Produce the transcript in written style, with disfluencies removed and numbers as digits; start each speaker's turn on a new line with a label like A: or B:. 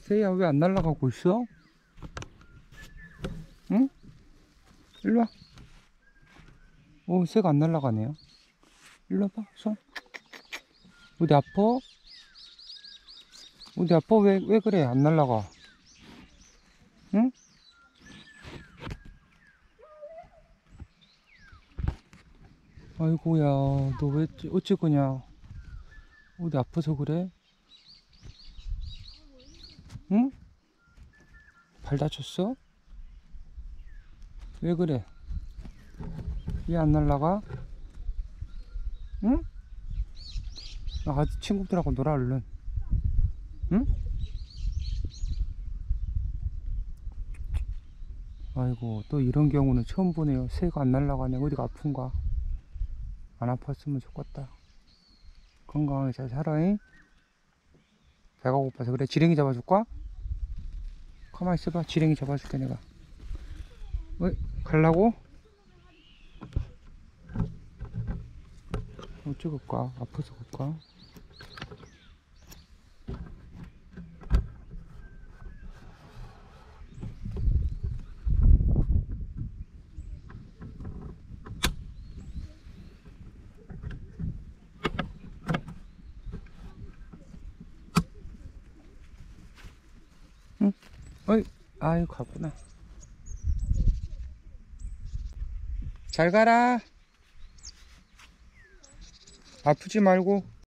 A: 새야 왜 안 날아가고 있어? 응? 일로 와. 오, 새가 안 날아가네요. 일로 와봐, 손. 어디 아파? 어디 아파? 왜 그래? 안 날아가. 응? 아이고야, 너 왜 어찌 그냐? 어디 아파서 그래? 응? 발 다쳤어? 왜 그래? 왜 안 날아가? 응? 나 아직 친구들하고 놀아, 얼른. 응? 아이고, 또 이런 경우는 처음 보네요. 새가 안 날아가네. 어디가 아픈가? 안 아팠으면 좋겠다. 건강하게 잘 살아잉? 배가 고파서 그래. 지렁이 잡아줄까? 가만히 있어봐. 지렁이 잡아줄게 내가. 왜? 갈라고? 어쩌을까? 아파서 갈까? 응? 어이, 아유 갔구나. 잘 가라. 아프지 말고.